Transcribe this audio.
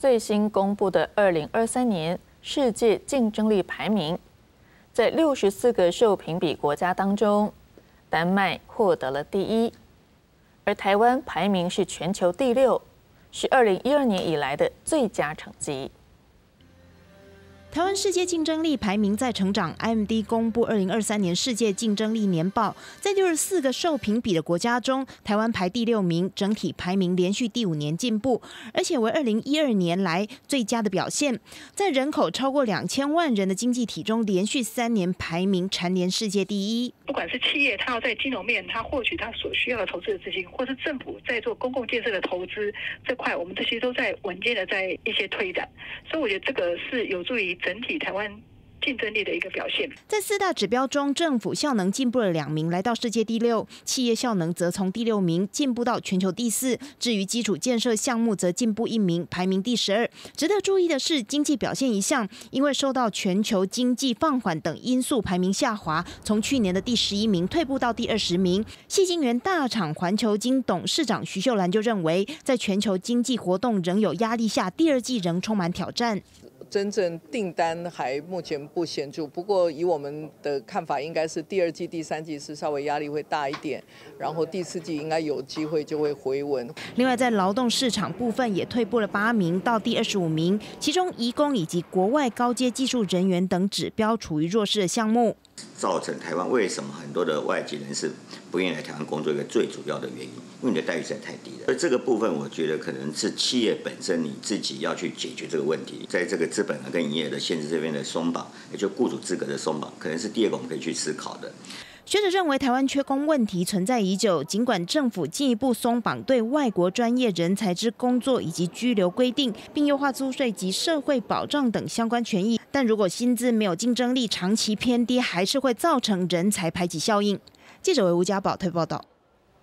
最新公布的2023年世界竞争力排名，在64个受评比国家当中，丹麦获得了第1，而台湾排名是全球第6，是2012年以来的最佳成绩。 台湾世界竞争力排名在成长 ，IMD 公布2023年世界竞争力年报，在64个受评比的国家中，台湾排第6名，整体排名连续第5年进步，而且为2012年来最佳的表现。在人口超过2000万人的经济体中，连续3年排名蝉联世界第1。 不管是企业，它要在金融面，它获取它所需要的投资的资金，或是政府在做公共建设的投资这块，我们这些都在稳健的在一些推展，所以我觉得这个是有助于整体台湾竞争力的一个表现。 在4大指标中，政府效能进步了2名，来到世界第6；企业效能则从第6名进步到全球第4。至于基础建设项目，则进步1名，排名第12。值得注意的是，经济表现一项，因为受到全球经济放缓等因素，排名下滑，从去年的第11名退步到第20名。矽晶圆大厂环球晶董事长徐秀兰就认为，在全球经济活动仍有压力下，第2季仍充满挑战。 真正订单还目前不显著，不过以我们的看法，应该是第2季、第3季是稍微压力会大一点，然后第4季应该有机会就会回稳。 另外，在劳动市场部分也退步了8名到第25名，其中移工以及国外高阶技术人员等指标处于弱势的项目。 造成台湾为什么很多的外籍人士不愿意来台湾工作一个最主要的原因，因为你的待遇实在太低了。而这个部分，我觉得可能是企业本身你自己要去解决这个问题，在这个资本额跟营业额的限制这边的松绑，也就雇主资格的松绑，可能是第2个我们可以去思考的。 学者认为，台湾缺工问题存在已久，尽管政府进一步松绑对外国专业人才之工作以及居留规定，并优化租税及社会保障等相关权益，但如果薪资没有竞争力，长期偏低，还是会造成人才排挤效应。记者为吴家宝推报道。